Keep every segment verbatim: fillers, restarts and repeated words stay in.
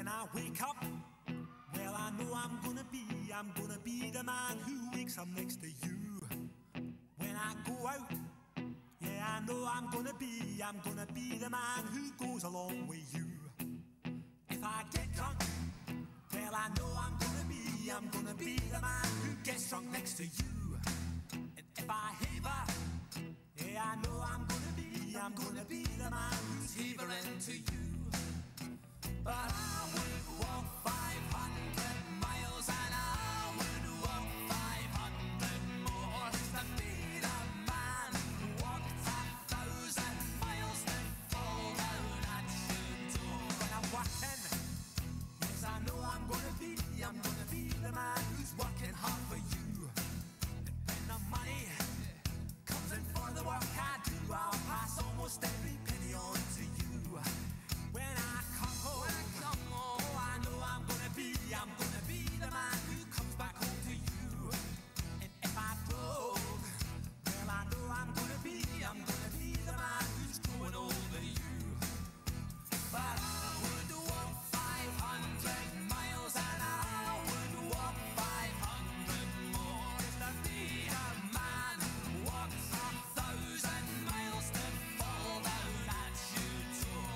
I wake up, well, I know I'm gonna be, I'm gonna be the man who wakes up next to you. When I go out, yeah, I know I'm gonna be, I'm gonna be the man who goes along with you. If I get drunk, well, I know I'm gonna be, I'm gonna be the man who gets drunk next to you. And if I heaver, yeah, I know I'm gonna be, I'm gonna be the man who's heavering to you. But I would walk five hundred miles and I would walk five hundred more just to be the man who walked a thousand miles to fall down at your door. When I'm working, yes, I know I'm gonna be, I'm gonna be the man who's working hard for you. And when the money comes in for the work I do, I'll pass almost every penny on to you. When I come home, when I come home, oh, I know I'm gonna be, I'm gonna be the man who comes back home to you. And if I broke, well, I know I'm gonna be, I'm gonna be the man who's growing over you. But I would walk five hundred miles and I would walk five hundred more just to be the man who walks a thousand miles to fall down at your door.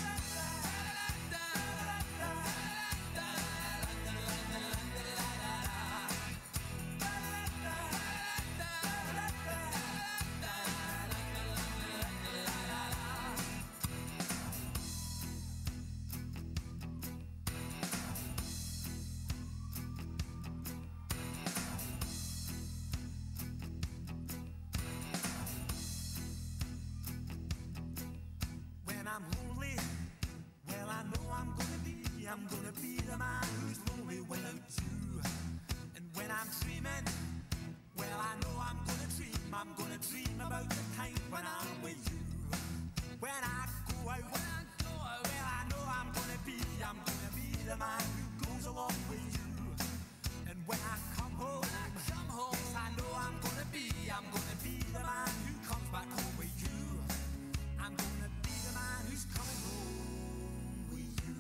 When I'm lonely, well, I know I'm gonna be, I'm gonna be the man who's lonely without you. And when I'm dreaming, well, I know I'm gonna dream, I'm gonna dream about the time when I'm with you. When I go out, when I go out, well, I know I'm gonna be, I'm gonna be the man who goes along with you. And when I come home, when I come home, yes, I know I'm gonna be, I'm gonna be the man who comes back home with you. I'm gonna be the man who's coming home with you.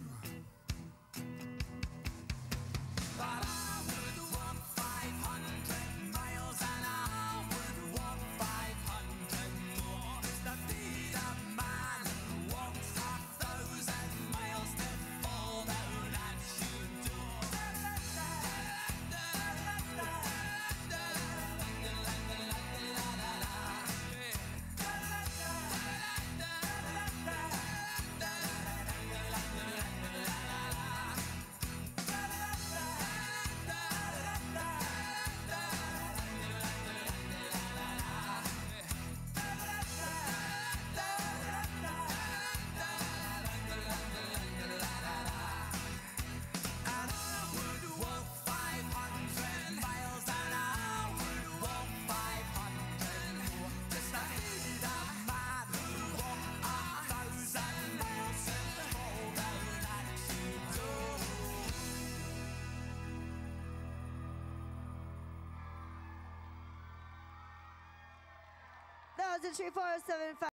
But I would walk five hundred miles and I would walk five hundred more just to be the man who walks a thousand miles to fall down at your door. That was a true four oh seven five.